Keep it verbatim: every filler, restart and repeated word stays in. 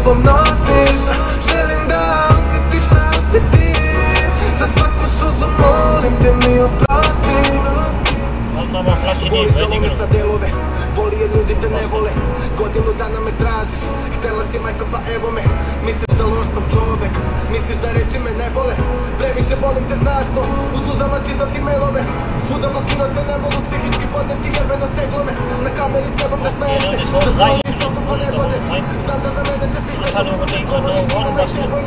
sobom nosiš. Želim da osjetiš da si ti. Za svaku suzu molim te mi oprosti. Voliš da lomiš na delove, voli jer ljudi te ne vole. Godinu dana me tražiš, htjela si majko pa evo me. Misliš da loš sam čovek, misliš da reči me ne vole. Previše volim te, znaš to, u suzama čitam ti mailove. Svuda blokirao te ne volu, psihički podneti jebeno steglome. Na kameri trebam da smejem se, da tvojim sudu ko ne vode. Znam da za mene se pitaju, govoriš ti umeće,